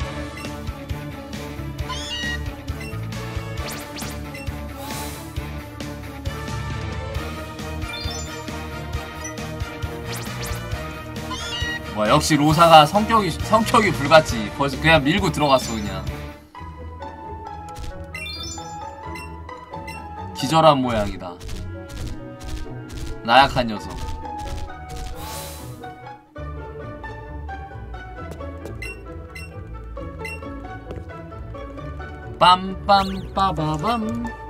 와, 역시 로사가 성격이 성격이 불같지. 벌써 그냥 밀고 들어갔어 그냥. 기절한 모양이다. 나약한 녀석. 빰빰빠바밤.